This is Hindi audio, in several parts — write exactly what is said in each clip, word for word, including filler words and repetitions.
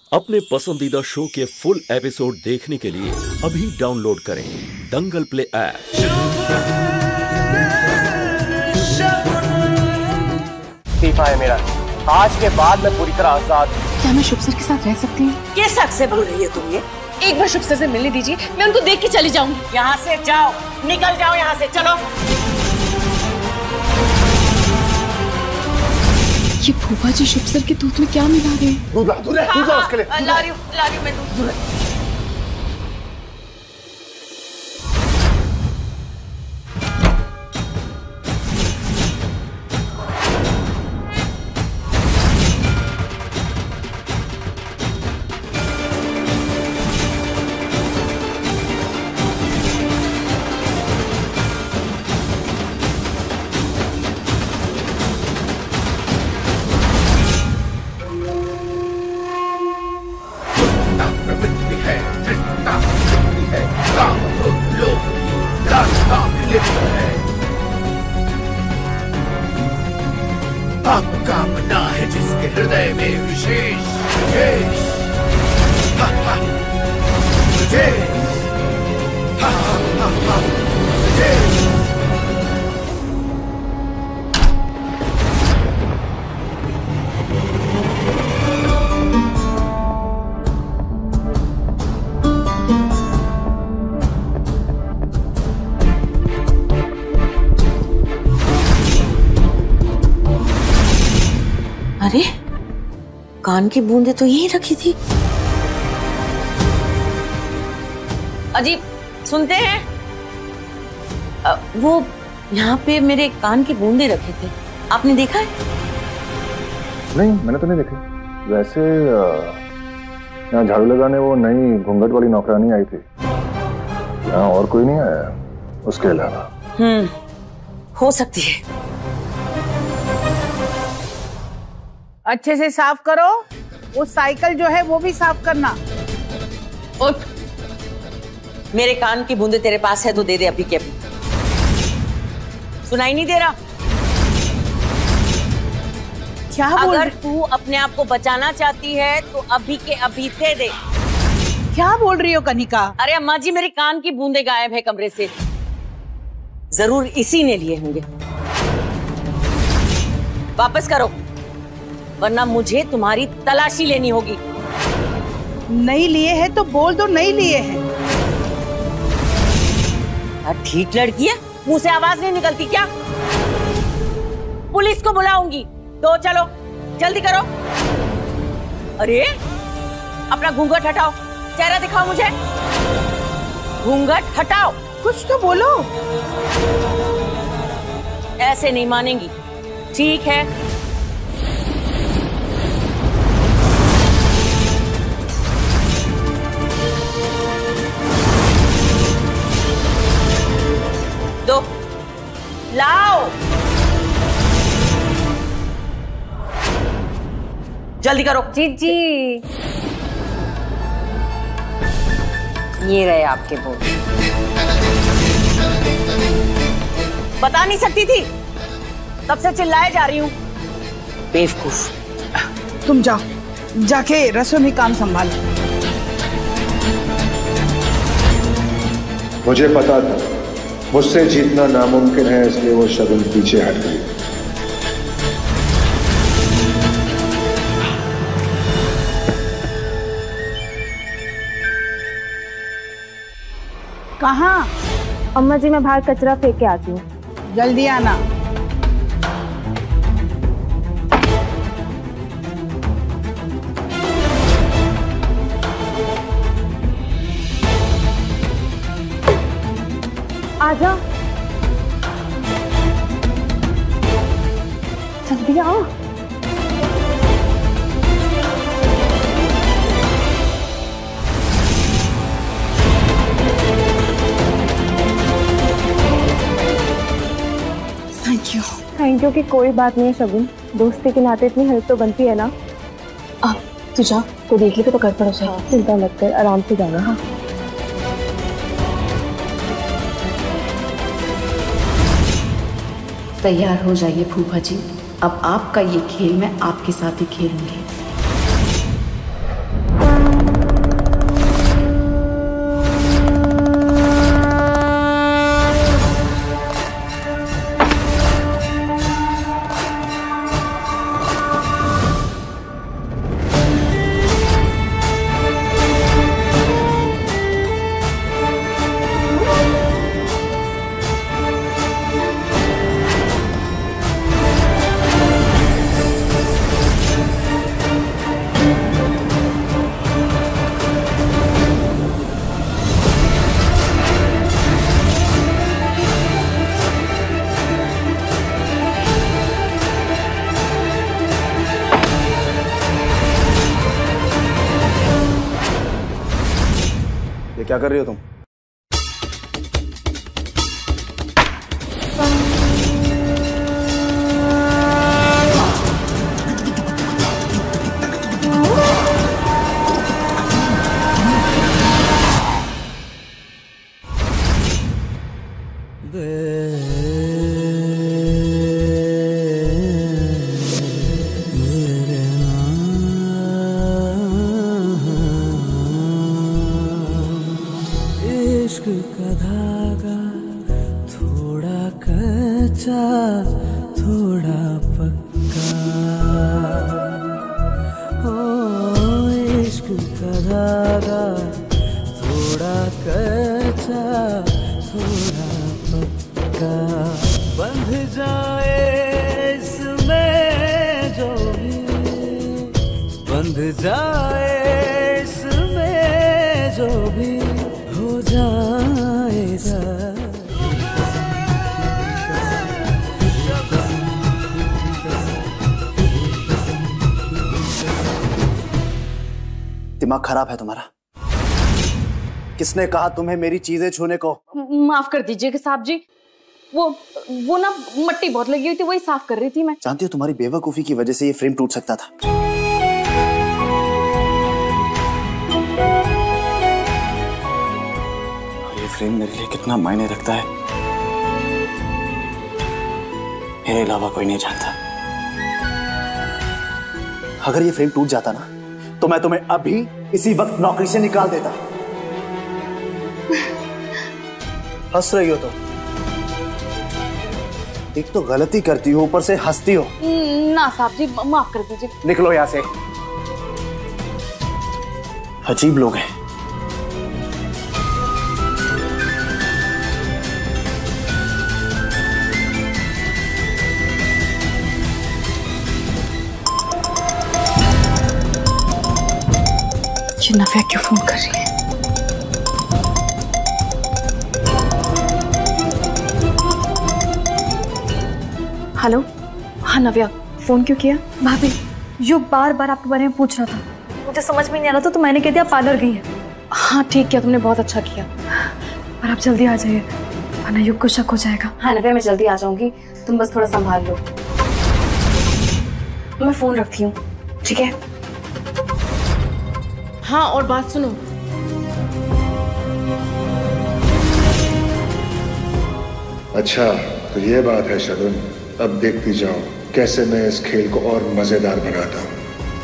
अपने पसंदीदा शो के फुल एपिसोड देखने के लिए अभी डाउनलोड करें दंगल प्ले ऐप। इस्तीफा है मेरा। आज के बाद मैं पूरी तरह आजाद हूँ। क्या मैं शुभ सर के साथ रह सकती हूँ? किस हक से बोल रही है तुम ये? एक बार शुभ सर से मिलने दीजिए, मैं उनको देख के चली जाऊंगी। यहाँ से जाओ, निकल जाओ यहाँ से, चलो। ये फूफा जी शुभ सर के दूध में क्या मिला रहे हैं? दूध ला, दूध ला, दूध ला उसके लिए। ला रही हूँ, ला रही हूँ मैं दूध। आपका बना है जिसके हृदय में विशेष विशेष हा हा विशेष हा हा हा विशेष। अरे कान की बूंदें तो यहीं रखी थी। अजीब, सुनते हैं? आ, वो यहाँ पे मेरे कान की बूंदें रखे थे, आपने देखा है? नहीं, मैंने तो नहीं देखी। वैसे यहाँ झाड़ू लगाने वो नई घूंघट वाली नौकरानी आई थी, यहाँ और कोई नहीं आया उसके अलावा। हम्म, हो सकती है। अच्छे से साफ करो, वो साइकिल जो है वो भी साफ करना। उठ, मेरे कान की बूंदे तेरे पास है तो दे दे अभी के अभी। सुनाई नहीं दे रहा? क्या बोल? अगर तू अपने आप को बचाना चाहती है तो अभी के अभी दे दे। क्या बोल रही हो कनिका? अरे अम्मा जी, मेरी कान की बूंदे गायब है कमरे से, जरूर इसी ने लिए होंगे। वापस करो वरना मुझे तुम्हारी तलाशी लेनी होगी। नहीं लिए हैं तो बोल दो नहीं लिए हैं। ठीक लड़की है, मुंह से आवाज नहीं निकलती क्या? पुलिस को बुलाऊंगी। तो चलो जल्दी करो। अरे अपना घूंघट हटाओ, चेहरा दिखाओ मुझे। घूंघट हटाओ, कुछ तो बोलो। ऐसे नहीं मानेंगी, ठीक है? दो, लाओ जल्दी करो। जी जी, ये रहे आपके बोल। बता नहीं सकती थी, तब से चिल्लाए जा रही हूँ। बेवकूफ। तुम जाओ, जाके रसोई में काम संभालो। मुझे पता था मुझसे जीतना नामुमकिन है, इसलिए वो शगुन पीछे हट गई। कहाँ? अम्मा जी, मैं बाहर कचरा फेंक के आती हूँ। जल्दी आना। आजा, जल्दी आओ। Thank you. थैंक यू की कोई बात नहीं है शगुन, दोस्ती के नाते इतनी हेल्प तो बनती है ना। अब तू जा, तो देख ले तो कर पड़ो। चिंता मत कर, आराम से जाना। हाँ तैयार हो जाइए फूफा जी, अब आपका ये खेल मैं आपके साथ ही खेलूंगी। क्या कर रही हो तुम? इश्क का धागा थोड़ा कच्चा थोड़ा पक्का, ओ इश्क का धागा थोड़ा कच्चा थोड़ा पक्का, बंध जाए इसमें जो भी, बंध जाए इसमें जो भी हो जाएगा। दिमाग खराब है तुम्हारा? किसने कहा तुम्हें मेरी चीजें छूने को? माफ कर दीजिएगा साहब जी, वो वो ना मट्टी बहुत लगी हुई थी, वही साफ कर रही थी मैं। जानती हो तुम्हारी बेवकूफी की वजह से ये फ्रेम टूट सकता था। ये फ्रेम मेरे लिए कितना मायने रखता है मेरे अलावा कोई नहीं जानता। अगर ये फ्रेम टूट जाता ना तो मैं तुम्हें अभी इसी वक्त नौकरी से निकाल देता। हंस रही हो तो? एक तो गलती करती हो, ऊपर से हंसती हो। ना साहब जी माफ कर दीजिए। निकलो यहां से। अजीब लोग हैं। ये नव्या क्यों फोन कर रही है? हेलो। हाँ नव्या, फोन क्यों किया? भाभी युग बार बार आपके बारे में पूछ रहा था, मुझे समझ में नहीं आ रहा था तो मैंने कह दिया पार्लर गई है। हाँ ठीक किया तुमने, बहुत अच्छा किया। पर आप जल्दी आ जाइए वरना युग को शक हो जाएगा। हाँ नव्या मैं जल्दी आ जाऊंगी, तुम बस थोड़ा संभाल लो। मैं फोन रखती हूँ, ठीक है? हाँ और बात सुनो, अच्छा तो ये बात है शगुन, अब देखती जाओ कैसे मैं इस खेल को और मजेदार बनाता हूँ।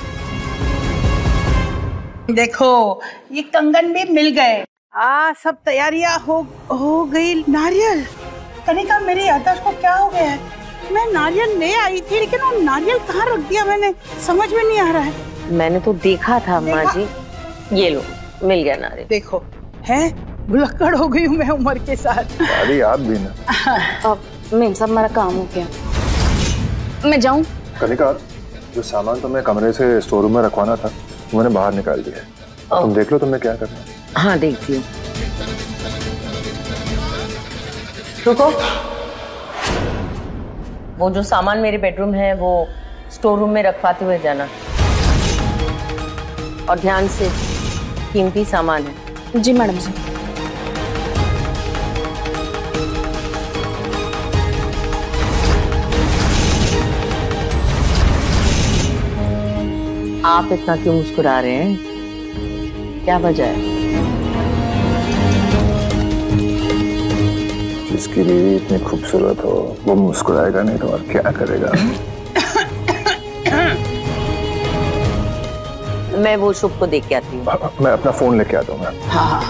देखो ये कंगन भी मिल गए। आ सब तैयारियां हो हो गई। नारियल, कनिका मेरी याददाश्त को क्या हो गया है? मैं नारियल ले आई थी लेकिन वो नारियल कहाँ रख दिया मैंने, समझ में नहीं आ रहा है। मैंने तो देखा था अम्मा जी, ये लो मिल गया नारियल। देखो है भुलक्कड़ हो गई हूँ मैं उम्र के साथ। अरे आप भी ना। अब मैं सब मेरा काम हो गया, मैं जाऊं? कनिका जो सामान तुम्हें कमरे से स्टोर रूम में रखवाना था वो मैंने बाहर निकाल दिया है, तुम देख लो तुम्हें क्या करना है। हाँ देखती हूँ। रुको, वो जो सामान मेरे बेडरूम है वो स्टोर रूम में रखवाते हुए जाना, और ध्यान से, कीमती सामान है। जी मैडम जी। आप इतना क्यों मुस्कुरा रहे हैं, क्या वजह है? जिसकी बीवी इतनी खूबसूरत हो वो मुस्कुराएगा नहीं तो और क्या करेगा? मैं वो शुभ को देख के आती हूँ। मैं अपना फोन लेके आता हूँ। हाँ हाँ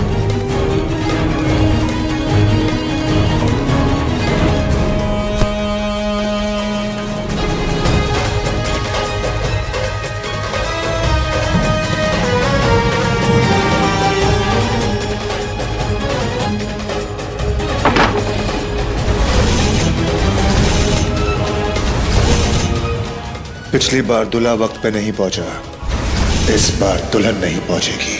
पिछली बार दूल्हा वक्त पे नहीं पहुंचा, इस बार दुल्हन नहीं पहुंचेगी।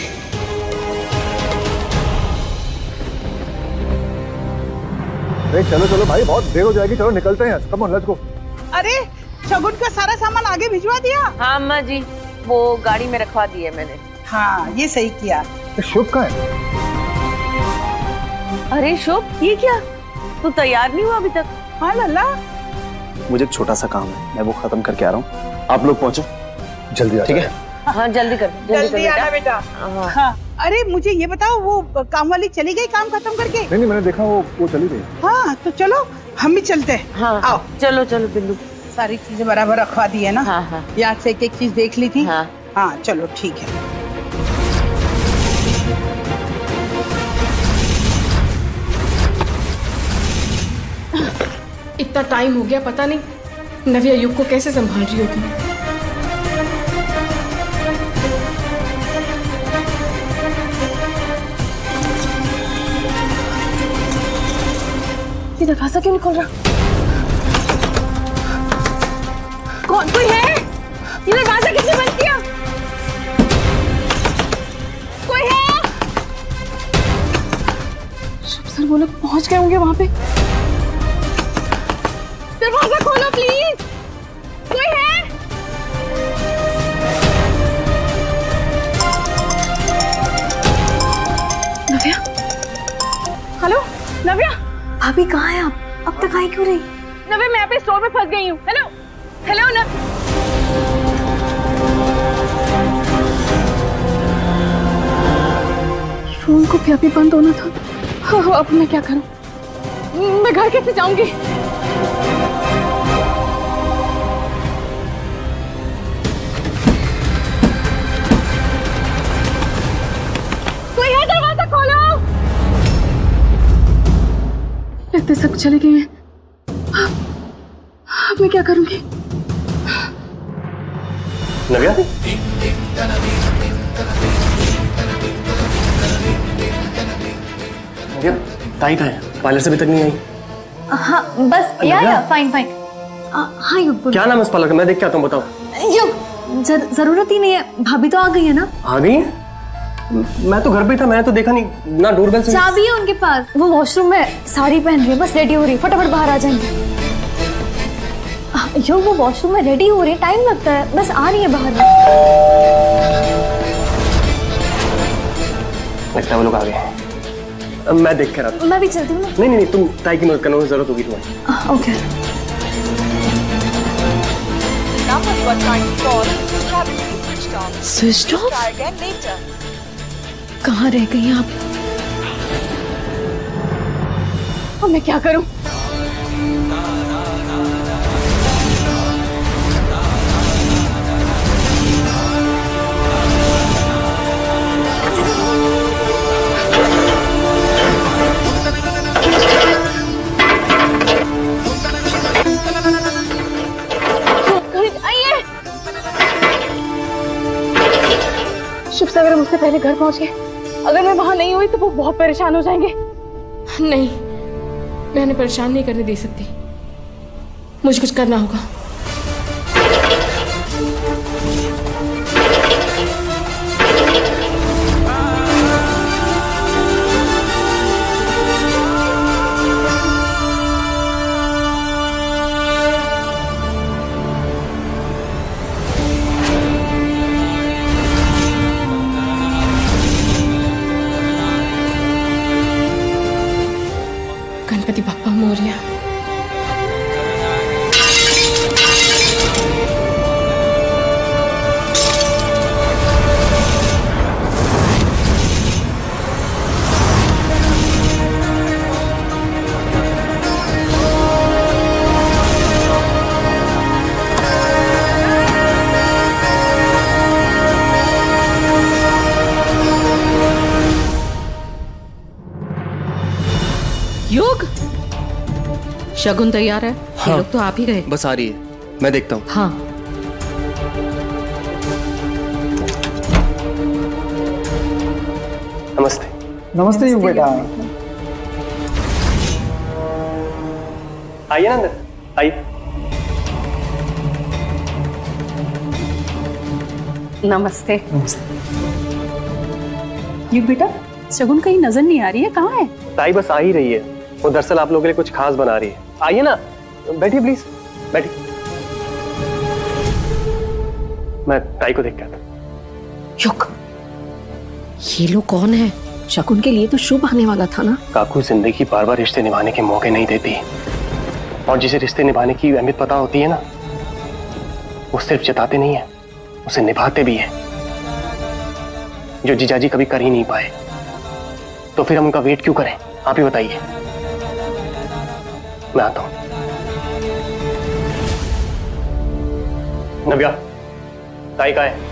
नहीं चलो चलो भाई, बहुत देर हो जाएगी, चलो निकलते हैं। Come on let's go. अरे शगुन का सारा सामान आगे भिजवा दिया? हाँ अम्मा जी, वो गाड़ी में रखवा दी है मैंने। हाँ ये सही किया। शुभ कहाँ है? अरे शुभ, ये क्या, तू तैयार नहीं हुआ अभी तक? हाँ लल्ला, मुझे एक छोटा सा काम है, मैं वो खत्म करके आ रहा हूँ। आप लोग पहुंचो जल्दी, ठीक है? हाँ जल्दी कर, जल्दी, जल्दी आना बेटा। हाँ। अरे मुझे ये बताओ, वो काम वाली चली गई काम खत्म करके? नहीं नहीं, मैंने देखा वो वो चली गई। हाँ तो चलो हम भी चलते हैं। हाँ आओ चलो चलो बिल्लू। सारी चीजें बराबर रखवा दी है ना? हाँ हाँ। याद से एक एक चीज देख ली थी। हाँ हाँ चलो ठीक है। इतना टाइम हो गया, पता नहीं नव्या युग को कैसे संभाल रही होगी। ये दरवाजा क्यों नहीं खोल रहा? कौन, कोई है? ये दरवाजा किसने बंद किया? कोई है? शुभ सर वो लोग पहुंच गए होंगे वहां पे। दरवाजा खोलो प्लीज, कोई है? नव्या, हेलो नव्या। भाभी कहाँ है आप? अब तक आई क्यों रही? नव्या मैं यहाँ पे स्टोर में फंस गई हूँ। हेलो हेलो न फोन को भी अभी बंद होना था। हाँ, हाँ, अब मैं क्या करूँ? मैं घर कैसे जाऊंगी? कोई है? दरवाजा खोलो। लगते सब चले गए हैं। अब मैं क्या करूंगी? नव्या, नव्या, ताई कहाँ है? पार्लर से अभी तक नहीं आई। हाँ बस या या फाइन फाइन। हाँ युग, क्या नाम है उस पार्लर का? मैं देख के आता हूँ, बताओ। युग जर, जरूरत ही नहीं है, भाभी तो आ गई है ना। आ गई है? मैं तो घर पे था, मैं तो देखा नहीं ना, डोरबेल से। चाबी है उनके पास, वो वॉशरूम में साड़ी पहन रही है, बस रेडी हो रही है, फटाफट बाहर आ जाएंगे। यो वो वॉशरूम में रेडी हो रही है, टाइम लगता है, बस आ रही है बाहर। लगता है वो लोग आ गए। मैं देख कर आता। मैं भी चलती हूँ ना। नहीं नहीं, तुम ताई की मदद करने की जरूरत होगी तुम्हारी। ओके। Switch off? कहाँ रह गई आप? अब मैं क्या करूं? शुभ से अगर मुझसे पहले घर पहुंच गए, अगर मैं वहां नहीं हुई तो वो बहुत परेशान हो जाएंगे। नहीं, मैं उन्हें परेशान नहीं करने दे सकती, मुझे कुछ करना होगा। गणपति बप्पा मोरया। युग, शगुन तैयार है? हाँ, ये लोग तो आप ही गए। बस आ रही है, मैं देखता हूँ। हाँ नमस्ते। नमस्ते युग बेटा। आइए ना अंदर, आइए। नमस्ते। नमस्ते। युग बेटा, शगुन कहीं नजर नहीं आ रही है, कहाँ है? ताई बस आ ही रही है, वो दरअसल आप लोगों के लिए कुछ खास बना रही है। आइए ना, बैठिए प्लीज, बैठिए। मैं ताई को देख के आता हूं। युग, ये लोग कौन है? शकुन के लिए तो शुभ आने वाला था ना। काकू, जिंदगी बार बार रिश्ते निभाने के मौके नहीं देती, और जिसे रिश्ते निभाने की अहमियत पता होती है ना, वो सिर्फ जताते नहीं है, उसे निभाते भी है, जो जीजाजी कभी कर ही नहीं पाए। तो फिर हम उनका वेट क्यों करें, आप ही बताइए। मैं आता हूं। नव्या, ताई कहाँ है?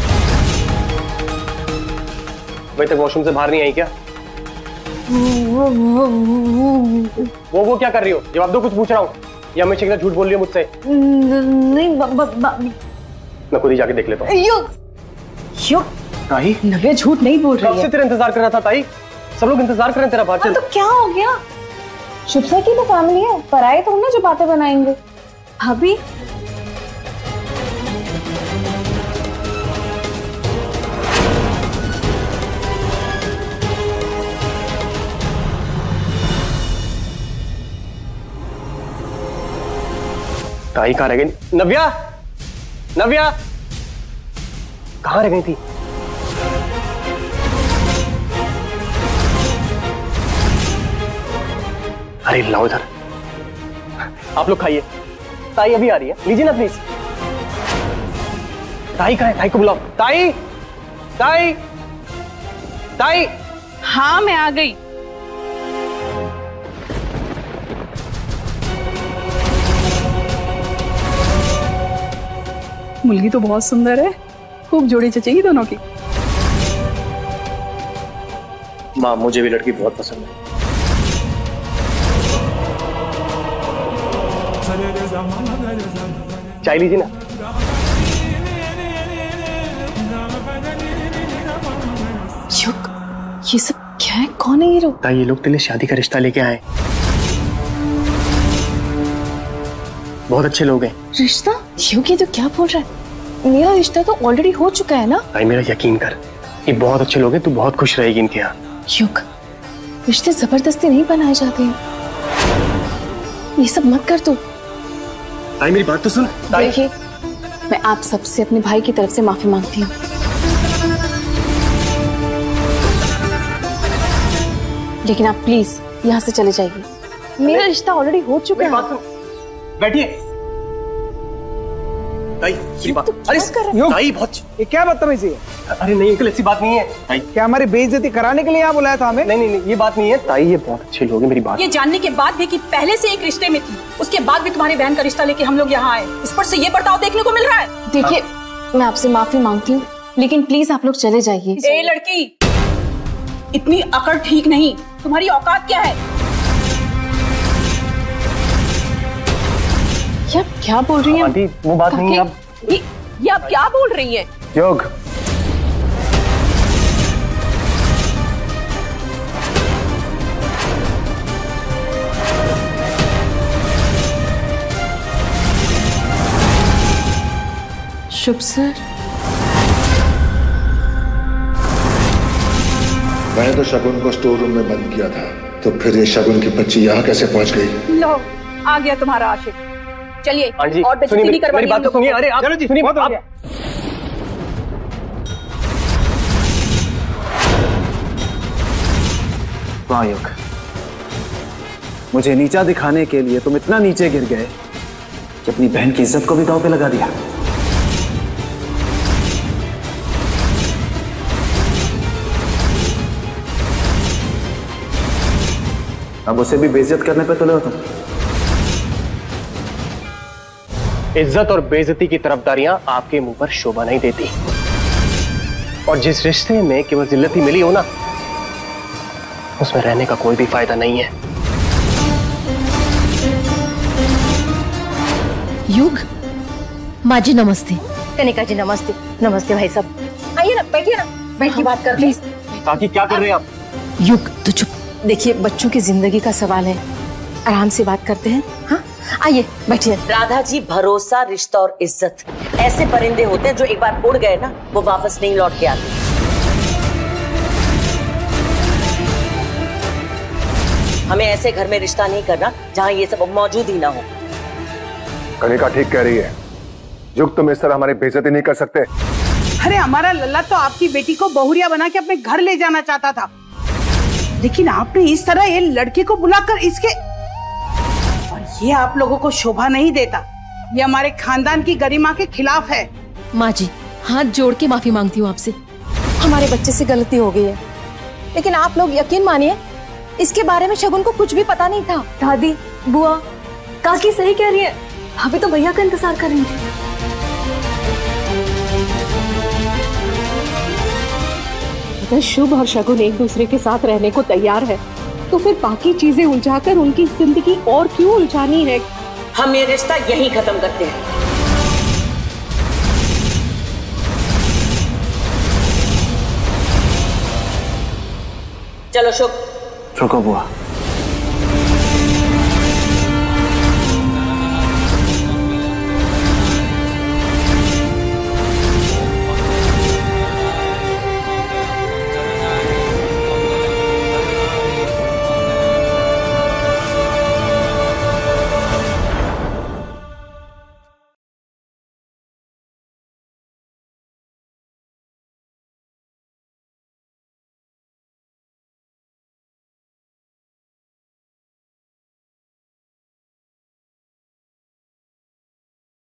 अभी तक वॉशरूम से बाहर नहीं आई क्या? वो वो वो वो क्या कर रही हो? जवाब दो, कुछ पूछ रहा हूँ। या मैं शिकला झूठ बोल रही हूँ मुझसे? नहीं, मैं खुद ही जाके देख लेता हूँ। युग, युग, ताई, नव्या झूठ नहीं बोल रही है। कब से तेरा इंतजार कर रहा था ताई? सब लोग इंतजार कर रहे हैं तेरा। बाहर चल। तो क्या हो गया? शुभ सर की तो फैमिली है, पराए तो ना जो बातें बनाएंगे। भाभी, ताई कहाँ रह गई? नव्या, नव्या कहाँ रह गई थी? अरे लाओ इधर। आप लोग खाइए, ताई अभी आ रही है, लीजिए ना प्लीज। ताई कहाँ है? ताई को बुलाओ। ताई, ताई, ताई। हाँ मैं आ गई। मुलगी तो बहुत सुंदर है, खूब जोड़ी चचेगी दोनों की। माँ, मुझे भी लड़की बहुत पसंद है। चाय लीजिए ना। युग, ये सब क्या है? कौन है ये लोग? ताई, ये लोग तेरे लिए शादी का रिश्ता लेके आए। बहुत अच्छे लोग हैं। रिश्ता? युग, ये तो क्या बोल रहा है? मेरा रिश्ता तो ऑलरेडी हो चुका है ना। ताई, मेरा यकीन कर, ये बहुत अच्छे लोग हैं, तू बहुत खुश रहेगी इनके यहाँ। युग, रिश्ते जबरदस्ती नहीं बनाए जाते हैं, ये सब मत कर तू। ताई, मेरी बात तो सुन। देखिए, मैं आप सबसे अपने भाई की तरफ से माफी मांगती हूँ। लेकिन आप प्लीज यहाँ से चले जाइए, मेरा रिश्ता ऑलरेडी हो चुका है। बैठिए। ताई, ये बात, अरे ताई बहुत, ये क्या बदतमीजी है? अरे नहीं अंकल, ऐसी बात नहीं है। ताई, क्या हमारी बेइज्जती कराने के लिए यहाँ बुलाया था हमें? नहीं नहीं नहीं, ये बात नहीं है ताई, ये बहुत अच्छे लोग हैं। मेरी बात, ये जानने के बाद भी कि पहले से एक रिश्ते में थी, उसके बाद भी तुम्हारी बहन का रिश्ता लेके हम लोग यहाँ आए, इस पर से ये बर्ताव देखने को मिल रहा है। देखिए, मैं आपसे माफी मांगती हूँ, लेकिन प्लीज आप लोग चले जाइए। ए लड़की, इतनी अकड़ ठीक नहीं, तुम्हारी औकात क्या है? क्या क्या बोल रही हैं? आंटी, वो बात नहीं है। अब ये, ये आप क्या बोल रही हैं? योग, शुभ सर, मैंने तो शगुन को स्टोर रूम में बंद किया था, तो फिर ये शगुन की बच्ची यहाँ कैसे पहुंच गई? लो, आ गया तुम्हारा आशिक। चलिए, हाँ जी, और बेइज्जती नहीं करवानी। मेरी बात तो सुनिए। अरे आप, चलो जी, सुनिए, बहुत हो आप, गया। वाह योग, मुझे नीचा दिखाने के लिए तुम इतना नीचे गिर गए कि अपनी बहन की इज्जत को भी दांव पे लगा दिया। अब उसे भी बेइज्जत करने पे तुले हो तुम। इज्जत और बेइज्जती की तरफदारियां आपके मुंह पर शोभा नहीं देती, और जिस रिश्ते में केवल जिल्लत ही मिली हो ना, उसमें रहने का कोई भी फायदा नहीं है। युग, माँ जी नमस्ते। कनिका जी नमस्ते। नमस्ते भाई साहब, आइए ना, बैठिए ना, बैठ के बात कर प्लीज। काकी क्या कर रहे हैं आप? युग तो चुप। देखिए, बच्चों की जिंदगी का सवाल है, आराम से बात करते हैं। हाँ, आइए बैठिए। राधा जी, भरोसा, रिश्ता और इज्जत ऐसे परिंदे होते हैं जो एक बार उड़ गए ना, वो वापस नहीं लौट के आते। हमें ऐसे घर में रिश्ता नहीं करना जहाँ ये सब मौजूद ही ना हो। कनिका ठीक कह रही है, युग तुम इस तरह हमारी बेइज्जती नहीं कर सकते। अरे हमारा लल्ला तो आपकी बेटी को बहुरिया बना के अपने घर ले जाना चाहता था, लेकिन आपने इस तरह ये लड़के को बुलाकर इसके, और ये आप लोगों को शोभा नहीं देता। ये हमारे खानदान की गरिमा के खिलाफ है। माँ जी, हाथ जोड़ के माफी मांगती हूँ आपसे। हमारे बच्चे से गलती हो गई है, लेकिन आप लोग यकीन मानिए इसके बारे में शगुन को कुछ भी पता नहीं था। दादी, बुआ, काकी सही कह रही है, अभी तो भैया का इंतजार कर रही थी। अगर शुभ और शगुन एक दूसरे के साथ रहने को तैयार है तो फिर बाकी चीजें उलझाकर उनकी जिंदगी और क्यों उलझानी है? हम ये रिश्ता यहीं खत्म करते हैं। चलो शुभ। रुको बुआ,